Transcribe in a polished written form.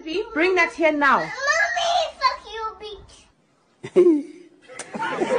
Effie, bring that here now. Mommy, fuck you, bitch.